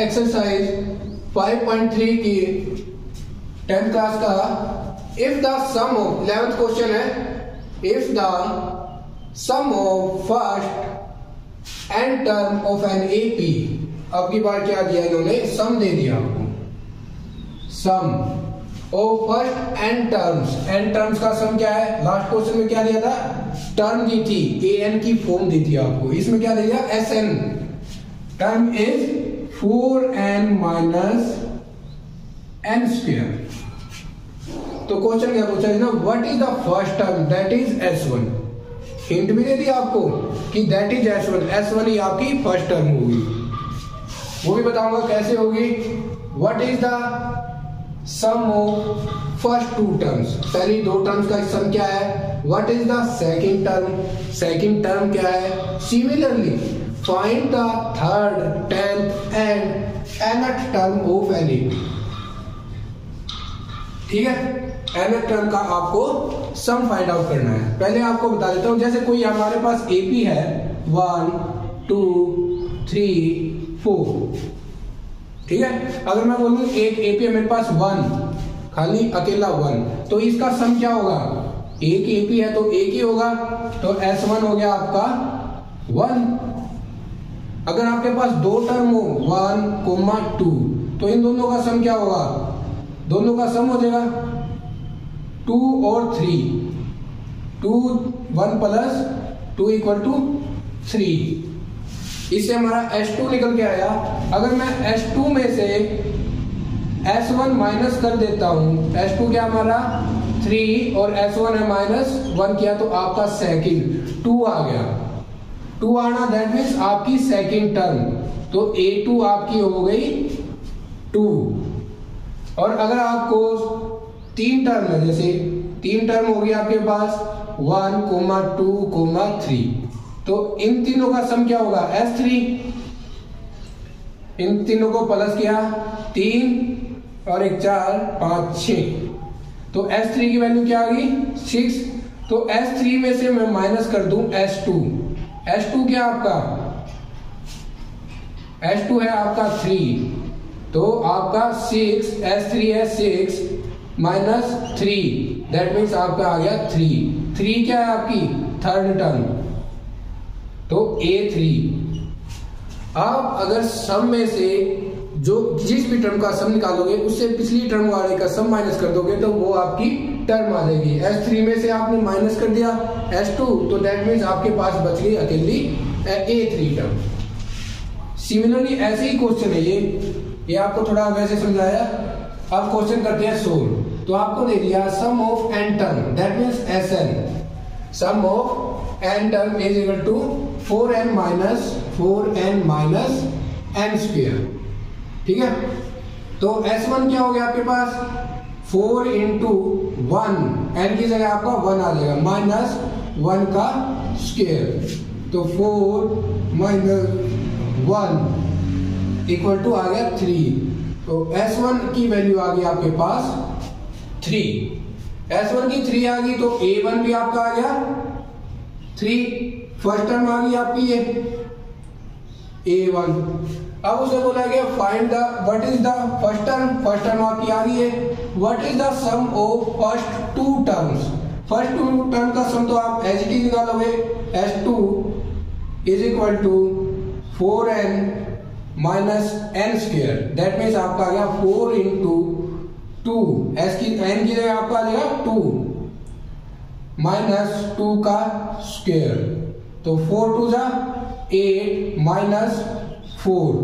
Exercise 5.3 की 10th class का if the sum of 11th question है, if the sum of first n term of an AP. अब की बार क्या दिया इन्होंने, सम दे दिया आपको, sum of first n terms का सम क्या है, लास्ट क्वेश्चन में क्या दिया था, टर्म दी थी, ए एन की फॉर्म दी थी आपको, इसमें क्या दे दिया, S n, term is 4n minus n square. तो क्वेश्चन क्या पूछा है ना, what is the first term, that is S1। Hint भी दे दिया आपको कि दैट इज S1 ही आपकी फर्स्ट टर्म होगी, वो भी बताऊंगा कैसे होगी। What is the sum of first two terms, पहली दो टर्म्स का सम क्या है। What is the second term क्या है। Similarly find the third, tenth and nth term of an AP. ठीक है, nth टर्म का आपको सम फाइंड आउट करना है। पहले आपको बता देता हूं, जैसे कोई हमारे पास एपी है 1 2 3 4, ठीक है। अगर मैं बोलूं एक एपी है मेरे पास 1, खाली अकेला 1, तो इसका सम क्या होगा, एक एपी है तो एक ही होगा, तो S1 हो गया आपका 1। अगर आपके पास दो टर्म हो 1, 2, तो इन दोनों का सम क्या होगा, दोनों का सम हो जाएगा 2 और 3, 2 1 प्लस 2 इक्वल टू 3। इससे हमारा S2 निकल के आया। अगर मैं S2 में से S1 माइनस कर देता हूं, S2 क्या हमारा 3 और S1 है -1 किया, तो आपका सेकंड 2 आ गया। 2 आना दैट मीन्स आपकी सेकंड टर्म, तो A2 आपकी हो गई 2। और अगर आपको 3 टर्म है, जैसे 3 टर्म हो गया आपके पास 1, 2, 3, तो इन तीनों का सम क्या होगा, S3। इन तीनों को प्लस किया, 3 और 1 4 5 6, तो S3 की वैल्यू क्या आ गई 6। तो S3 में से मैं माइनस कर दूं S2 क्या आपका, S2 है आपका 3, तो आपका 6, S3 है 6 माइनस 3, दैट मीन्स आपका आ गया 3 क्या है आपकी थर्ड टर्म, तो A3। आप अगर सम में से जो जिस भी टर्म का सम निकालोगे उससे पिछली टर्म वाले का सम माइनस कर दोगे तो वो आपकी टर्म आ जाएगी। S3 में से आपने माइनस कर दिया S2, तो दैट मीन्स आपके पास बच गई अकेली A3 टर्म। सिमिलरली ऐसे ही क्वेश्चन है ये आपको थोड़ा वैसे समझाया। अब क्वेश्चन करते हैं सोल्व। तो आपको दे दिया sum of n term that means Sn, sum of n term is equal to 4n minus n square. ठीक है, तो S1 क्या हो गया आपके पास 4 इंटू 1, n की जगह आपका 1 आ जाएगा, माइनस 1 का स्क्वायर, तो 4 माइनस 1 इक्वल टू आ गया 3। तो S1 की वैल्यू आ गई आपके पास 3। S1 की 3 आ गई तो A1 भी आपका आ गया 3, फर्स्ट टर्म आ गई आपकी ये A1। अब उसे बोला गया find the what is the first term आपकी आ गई है। What is the sum of first two terms, first two term का सम तो आप एज इट इज निकालोगे, S2 is equal to 4n minus n square, that means आपका आ गया 4 इंटू 2, n की जगह आपका आ जाएगा 2 माइनस 2 का स्क्वायर, तो 4 2 जा 8 माइनस 4,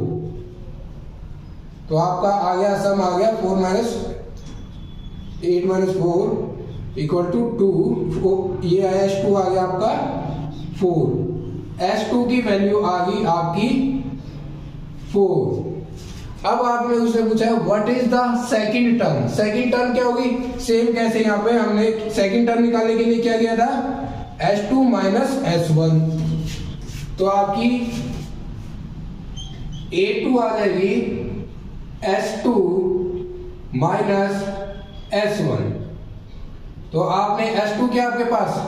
तो आपका आ गया सम आ गया 4 माइनस 8 माइनस 4 इक्वल टू 2, ये आया S2 आ गया आपका 4। S2 की वैल्यू आ गई आपकी 4। अब आपने उससे पूछा what is the second term क्या होगी, सेम कैसे यहाँ पे हमने सेकंड टर्म निकालने के लिए क्या किया था S2 माइनस S1, तो आपकी A2 आ जाएगी S2 माइनस S1। तो आपने S2 क्या आपके पास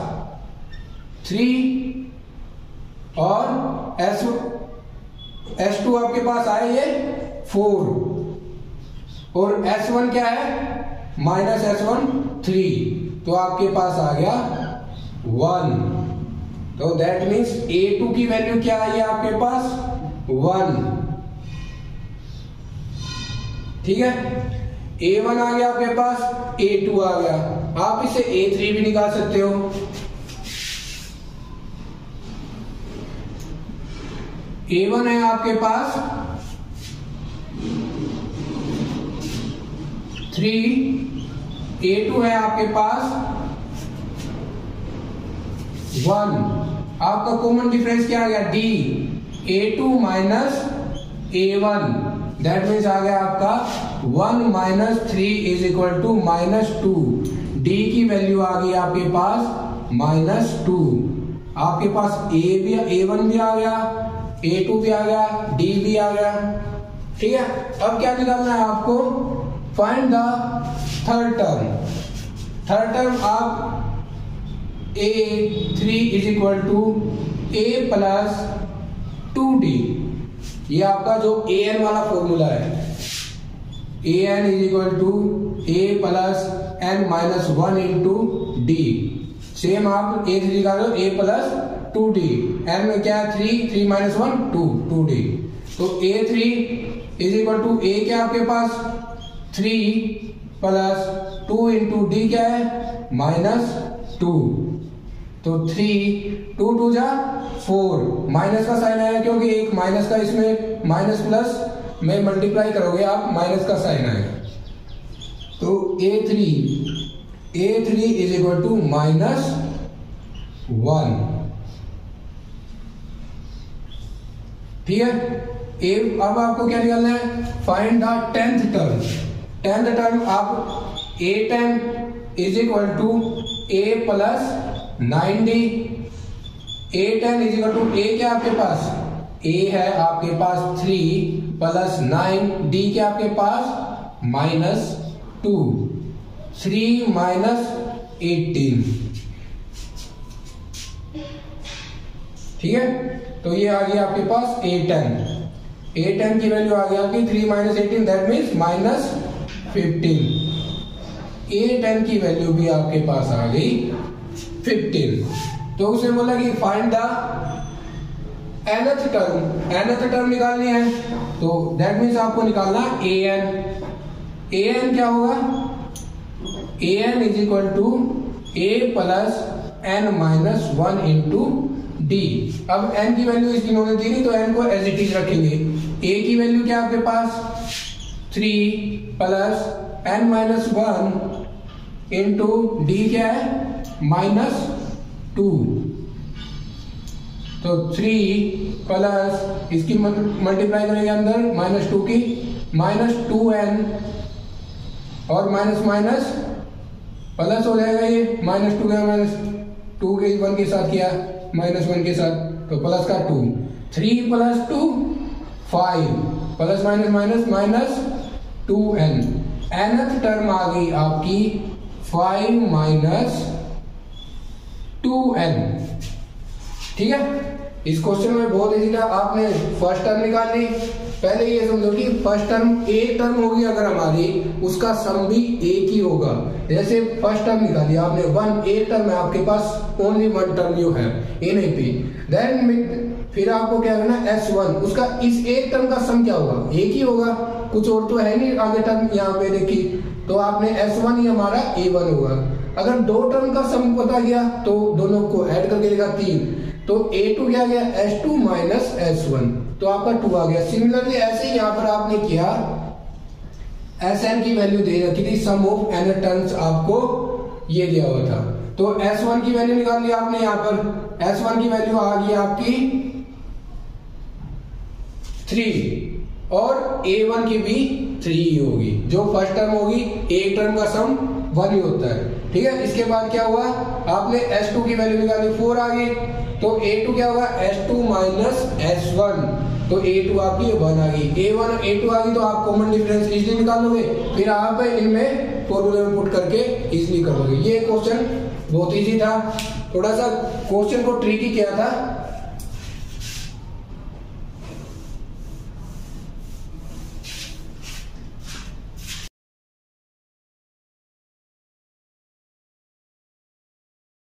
3 और S2 आपके पास आए ये 4 और S1 क्या है माइनस S1 3, तो आपके पास आ गया 1। तो दैट मीन्स A2 की वैल्यू क्या आई है आपके पास 1। ठीक है, A1 आ गया आपके पास, A2 आ गया, आप इसे A3 भी निकाल सकते हो। A1 है आपके पास 3, A2 है आपके पास 1। आपका कॉमन डिफरेंस क्या आ गया D, A2 minus A1, that means आ गया आपका 1 minus 3 is equal to -2। D की वैल्यू आ गई आपके पास -2। आपके पास A1 भी आ गया, A2 भी आ गया, D भी आ गया। ठीक है, अब क्या निकालना है आपको, find the third term. Third term आप A3 is equal to A plus 2D, ये आपका जो an वाला फॉर्मूला है, an is equal to A plus n minus 1 into D। Same आप A3 निकालो, A प्लस 2D, n में क्या है 3 माइनस 1 2D। तो A3 is equal to A क्या आपके पास 3 प्लस 2 इंटू D क्या है -2। तो 3 2 जा 4, माइनस का साइन आया क्योंकि एक माइनस का, इसमें माइनस प्लस में मल्टीप्लाई करोगे आप माइनस का साइन आएगा। तो A3 इज इक्वल टू -1। ठीक है, अब आपको क्या निकालना है, find the tenth term. Tenth term आप A10 is equal to A plus 9D। A10 is equal to A क्या आपके पास, A है आपके पास 3 प्लस 9D क्या आपके पास -2, 3 माइनस 18। ठीक है, तो ये आ गया आपके पास A10 की वैल्यू आ गई आपकी 3 माइनस 18, दैट मीन्स -15। A10 की वैल्यू भी आपके पास आ गई 15। तो उसने बोला कि फाइंड द nth टर्म निकालनी है, तो दैट मीन्स आपको निकालना an क्या होगा, an is equal to A plus n minus 1 into D। अब n की वैल्यू इसकी इन्होंने दी नहीं, तो n को एज इट इज रखेंगे। A की वैल्यू क्या आपके पास 3 plus n minus 1 into D क्या है -2। तो 3 प्लस इसकी मल्टीप्लाई करेंगे अंदर -2 की, -2n और माइनस माइनस प्लस हो जाएगा, ये -2 का -2 के 1 के साथ किया -1 के साथ, तो प्लस का 2, 3 plus 2 5 plus minus -2n। nth term आ गई आपकी 5 माइनस 2n। ठीक है, इस क्वेश्चन में बहुत इजी था, आपने फर्स्ट टर्म निकालनी। पहले ये समझो कि फर्स्ट टर्म एक टर्म होगी अगर हमारी, उसका सम भी एक ही होगा। जैसे फर्स्ट टर्म निकाली आपने 1, एक टर्म है आपके पास, ओनली 1 टर्म यू है ए नहीं पी, देन फिर आपको क्या करना S1, उसका इस एक टर्म का सम क्या होगा, एक ही होगा, कुछ और तो है नहीं आगे टर्म यहाँ पे देखिए, तो आपने S1 ही हमारा A1 होगा। अगर 2 टर्म का सम पता गया तो दोनों को ऐड करके देगा 3, तो A2 क्या गया S2 माइनस S1, तो आपका 2 आ गया। सिमिलरली ऐसे ही यहाँ पर आपने किया, Sn की वैल्यू दे रखी थी, सम ऑफ n टर्म्स आपको ये दिया हुआ था, तो S1 की वैल्यू निकाल ली आपने। यहाँ पर S1 की वैल्यू आ गई आपकी 3 और A1 की भी 3 ही होगी, जो फर्स्ट टर्म होगी एक टर्म का सम 1 ही होता है। ठीक है, इसके बाद क्या हुआ, आपने S2 की वैल्यू निकाली 4 आ गई, तो A2 क्या होगा S2 माइनस S1, तो A2 आपकी 1 आ गई, A1 A2 आ गई, तो आप कॉमन डिफरेंस इजीली निकाल लोगे, फिर आप इनमें फॉर्मूले में पुट करके इजीली कर लोगे। ये क्वेश्चन बहुत इजी था, थोड़ा सा क्वेश्चन को ट्रिकी किया था,